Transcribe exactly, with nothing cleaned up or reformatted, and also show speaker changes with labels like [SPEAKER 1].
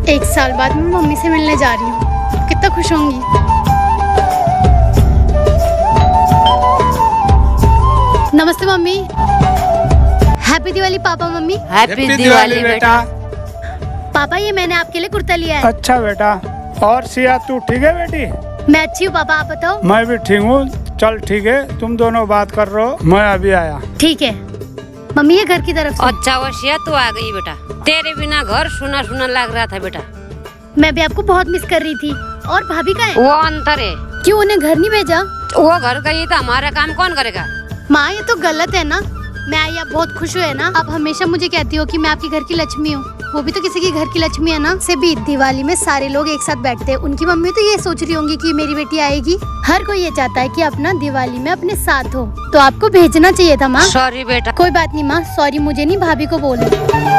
[SPEAKER 1] एक साल बाद मैं मम्मी से मिलने जा रही हूँ, कितना खुश होंगी। नमस्ते mummy. Happy Diwali papa mummy.
[SPEAKER 2] Happy Diwali बेटा।
[SPEAKER 1] पापा ये मैंने आपके लिए कुर्ता लिया है।
[SPEAKER 3] अच्छा बेटा। और सिया तू ठीक है बेटी?
[SPEAKER 1] मैं अच्छी हूँ पापा, आप बताओ।
[SPEAKER 3] मैं भी ठीक हूँ। चल ठीक है, तुम दोनों बात कर रहे हो, मैं अभी आया।
[SPEAKER 1] ठीक है मम्मी, ये घर की तरफ से।
[SPEAKER 2] अच्छा वो सिया तू आ गई बेटा, तेरे बिना घर सुना सुना लग रहा था बेटा।
[SPEAKER 1] मैं भी आपको बहुत मिस कर रही थी। और भाभी कहाँ है?
[SPEAKER 2] वो अंतर है।
[SPEAKER 1] क्यों, उन्हें घर नहीं भेजा?
[SPEAKER 2] वो घर गई तो हमारा काम कौन करेगा?
[SPEAKER 1] माँ ये तो गलत है ना। मैं आई, आप बहुत खुश हुए ना। आप हमेशा मुझे कहती हो कि मैं आपके घर की लक्ष्मी हूँ, वो भी तो किसी की घर की लक्ष्मी है ना। से भी दिवाली में सारे लोग एक साथ बैठते हैं, उनकी मम्मी तो ये सोच रही होंगी कि मेरी बेटी आएगी। हर कोई ये चाहता है कि अपना दिवाली में अपने साथ हो, तो आपको भेजना चाहिए था माँ।
[SPEAKER 2] सॉरी बेटा।
[SPEAKER 1] कोई बात नहीं माँ, सॉरी मुझे नहीं, भाभी को बोलो।